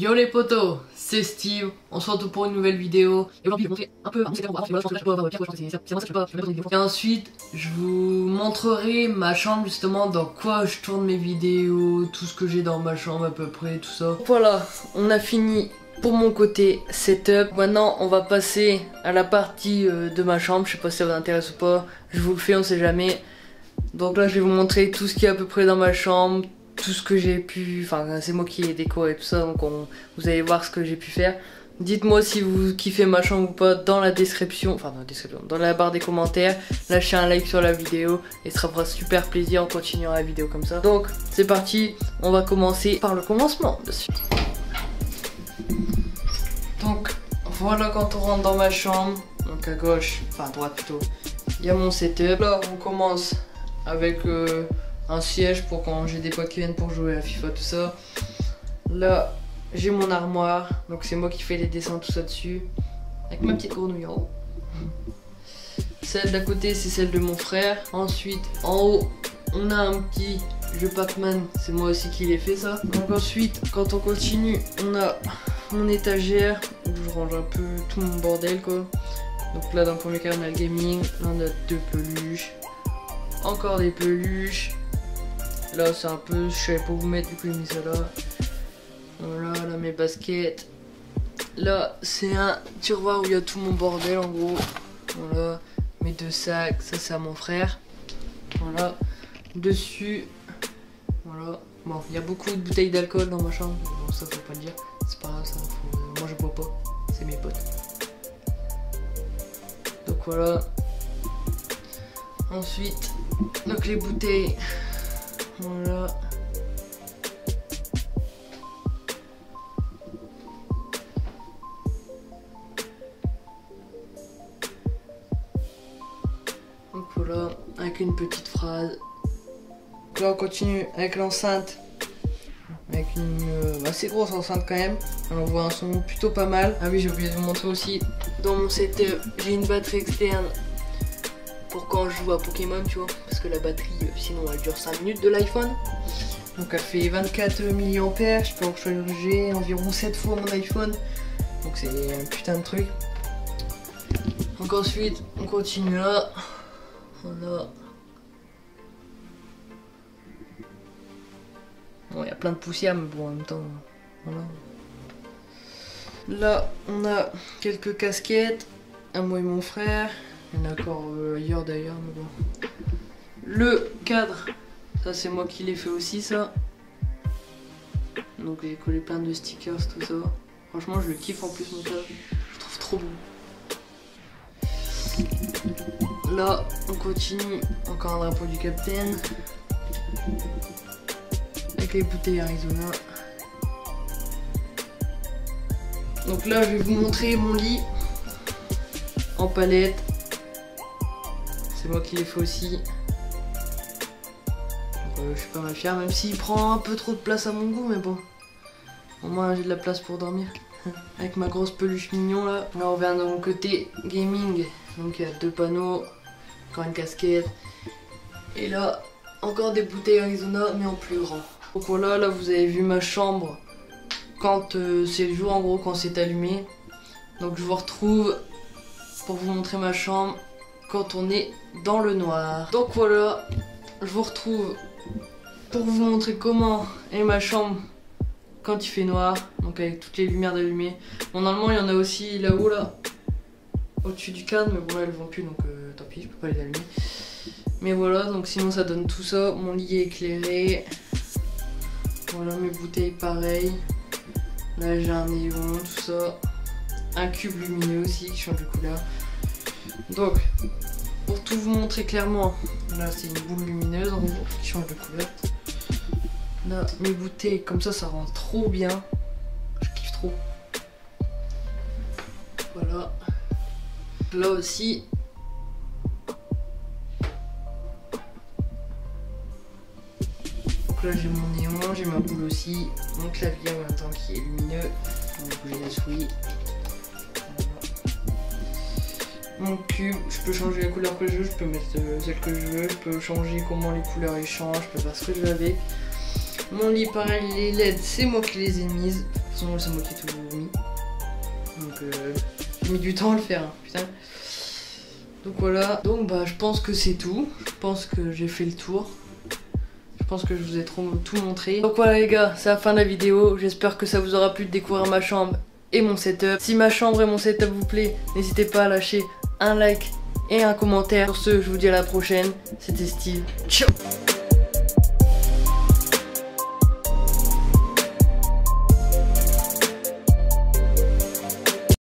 Yo les potos, c'est Steve, on se retrouve pour une nouvelle vidéo. Et aujourd'hui je vais vous montrer un peu mon setup, je pense que je peux avoir pire, je pense que c'est moi ça je peux pas faire une vidéo. Et ensuite je vous montrerai ma chambre justement, dans quoi je tourne mes vidéos, tout ce que j'ai dans ma chambre à peu près, tout ça. Voilà, on a fini pour mon côté setup. Maintenant on va passer à la partie de ma chambre, je sais pas si ça vous intéresse ou pas, je vous le fais, on sait jamais. Donc là je vais vous montrer tout ce qui est à peu près dans ma chambre, tout ce que j'ai pu, enfin c'est moi qui ai décoré tout ça, donc vous allez voir ce que j'ai pu faire. Dites-moi si vous kiffez ma chambre ou pas dans la description, enfin dans la barre des commentaires. Lâchez un like sur la vidéo et ça fera super plaisir en continuant la vidéo comme ça. Donc c'est parti, on va commencer par le commencement dessus. Donc voilà quand on rentre dans ma chambre, donc à gauche, enfin à droite plutôt, il y a mon setup. Là on commence avec un siège pour quand j'ai des potes qui viennent pour jouer à FIFA, tout ça. Là, j'ai mon armoire, donc c'est moi qui fais les dessins, tout ça dessus. Avec ma petite grenouille en haut. Celle d'à côté, c'est celle de mon frère. Ensuite, en haut, on a un petit jeu Pac-Man, c'est moi aussi qui l'ai fait ça. Donc ensuite, quand on continue, on a mon étagère, où je range un peu tout mon bordel quoi. Donc là, dans le premier cas, on a le gaming. Là, on a deux peluches. Encore des peluches. Là c'est un peu, je savais pas où mettre, du coup j'ai mis ça là. Voilà, là mes baskets. Là c'est un tiroir où il y a tout mon bordel en gros. Voilà, mes deux sacs, ça c'est à mon frère. Voilà, dessus, voilà. Bon, il y a beaucoup de bouteilles d'alcool dans ma chambre. Bon, ça faut pas le dire, c'est pas grave ça, moi je bois pas, c'est mes potes. Donc voilà. Ensuite, donc les bouteilles. Voilà. Donc voilà, avec une petite phrase. Donc là on continue avec l'enceinte. Avec une assez grosse enceinte quand même. On voit un son plutôt pas mal. Ah oui, j'ai oublié de vous montrer aussi. Dans mon setup, j'ai une batterie externe. Pour quand je joue à Pokémon, tu vois, parce que la batterie sinon elle dure 5 minutes de l'iPhone. Donc elle fait 24 mAh, je peux en recharger environ 7 fois mon iPhone. Donc c'est un putain de truc. Donc ensuite on continue là. Voilà. Bon, il y a plein de poussière mais bon en même temps. Voilà. Là on a quelques casquettes, à moi et mon frère. Il y en a encore ailleurs d'ailleurs, mais bon. Le cadre, ça c'est moi qui l'ai fait aussi ça. Donc j'ai collé plein de stickers, tout ça. Franchement je le kiffe en plus mon cadre, je trouve trop beau. Là on continue, encore un drapeau du Capitaine. Avec les bouteilles Arizona. Donc là je vais vous montrer mon lit en palette. C'est moi qui l'ai fait aussi. Je suis pas mal fier, même s'il prend un peu trop de place à mon goût, mais bon. Au moins j'ai de la place pour dormir. Avec ma grosse peluche mignon là. Là on revient de mon côté gaming. Donc il y a deux panneaux, encore une casquette. Et là, encore des bouteilles Arizona, mais en plus grand. Donc voilà, là vous avez vu ma chambre quand c'est le jour, en gros quand c'est allumé. Donc je vous retrouve pour vous montrer ma chambre quand on est dans le noir. Donc voilà, je vous retrouve pour vous montrer comment est ma chambre quand il fait noir, donc avec toutes les lumières allumées. Bon, normalement il y en a aussi là-haut là, au-dessus du cadre, mais bon là elles vont plus, donc tant pis, je peux pas les allumer. Mais voilà, donc sinon ça donne tout ça. Mon lit est éclairé. Voilà mes bouteilles pareil. Là j'ai un néon, tout ça. Un cube lumineux aussi qui change de couleur. Donc, pour tout vous montrer clairement, là c'est une boule lumineuse en gros qui change de couleur. Là, mes bouteilles, comme ça rend trop bien. Je kiffe trop. Voilà. Là aussi. Donc là j'ai mon néon, j'ai ma boule aussi. Mon clavier en même temps qui est lumineux. On va bouger la souris. Mon cube, je peux changer la couleur que je veux, je peux mettre celle que je veux, je peux changer comment les couleurs ils changent, je peux faire ce que je veux avec. Mon lit pareil, les LED c'est moi qui les ai mises, façon, c'est moi qui ai tout mis. Donc, j'ai mis du temps à le faire, hein, putain. Donc voilà. Donc, bah, je pense que c'est tout. Je pense que j'ai fait le tour. Je pense que je vous ai tout montré. Donc voilà les gars, c'est la fin de la vidéo. J'espère que ça vous aura plu de découvrir ma chambre et mon setup. Si ma chambre et mon setup vous plaît, n'hésitez pas à lâcher un like et un commentaire. Sur ce, je vous dis à la prochaine. C'était Steve. Ciao.